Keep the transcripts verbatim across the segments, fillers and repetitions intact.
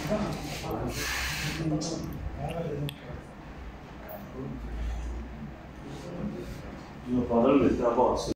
Io parlo del trabosso.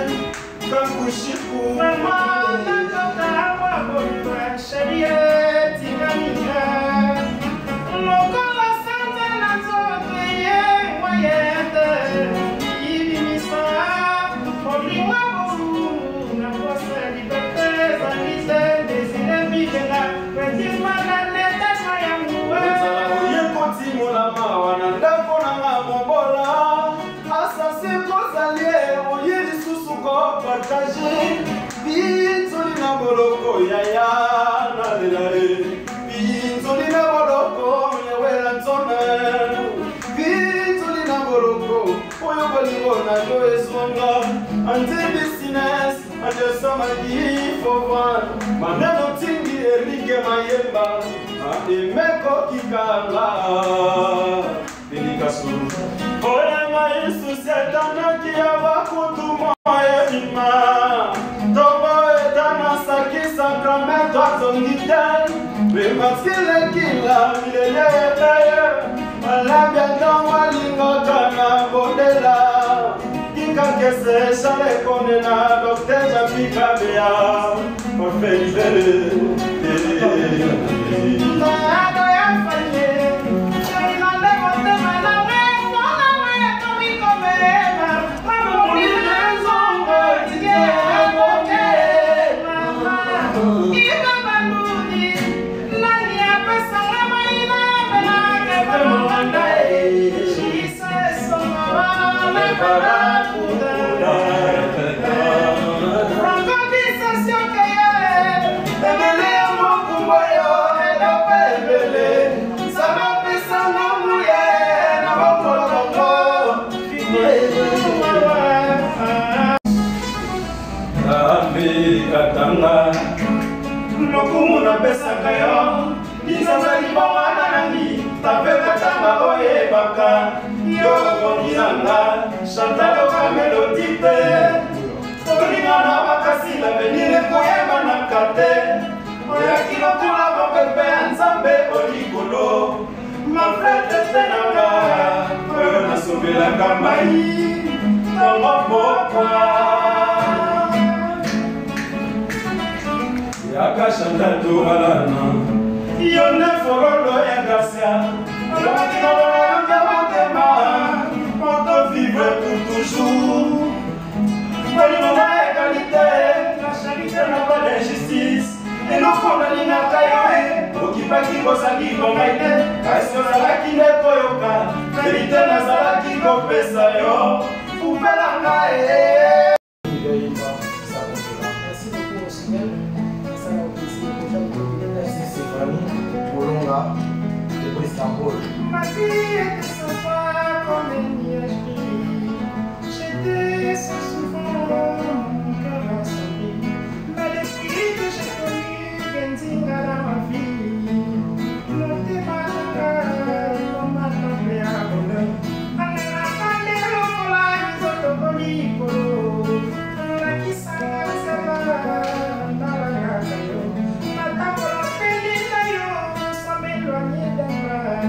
Pinzolina boloko ya ya na lelare Pinzolina boloko ya wela nzone Pinzolina boloko oyo baligo na yo esonga Ante business ante sama gifova Maneno tingi erike mayemba Imeko kikala Delikasu Oya maisu setana kia wakutuma Yema Tobo etana sakisa Krameto azongiten Bimaskile kila Milele epeye Malabia kama lingo kana Bodela Kika kese shale konena Dokteja pika bea Orfe libere Nada ya fanye Nada ya fanye Katanga Lokumu na pesa kayo Isasa libawana nangi Tape katanga oye baka Yoko niranga Shantalo kamelotite Olinga na bakasi la venire kuyema na kate Oya kilo kula mapepe Nzambe olikolo Mafrete tenanga Oyo nasubila kamai Tongo pokwa Akashanda tumalana Yone forolo ya gracia Alakina loranga matema Moto vivre pour toujours Molino na égalité La charité n'a pas d'injustice Et nous condamnons na kayoe Okipaki kosaki kongaite Kasi ozalaki ne koyoka Verité nazalaki kopesa yo Kupelanga e de Istanbul. Ma vie était sympa comme une nuagerie. J'étais si souvent mon cœur insoumis. Mais depuis que j'ai connu Benzina dans ma vie, mon démarrage, on m'a tombé à bonheur. On a ramené le collage, les autres bonicolos. La qui s'en a dans la gare. Ma table, la pédine, sans m'éloigner d'un bar.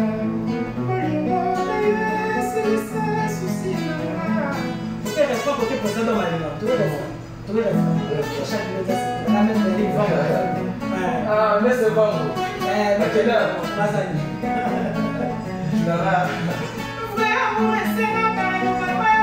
Pas côté président de Malina. Tout le monde. Tout le monde. Chaque minute, on a même des vents. Ah, mais c'est bon. Eh, mais quelle heure? Pas ça. Frère, moi, c'est ma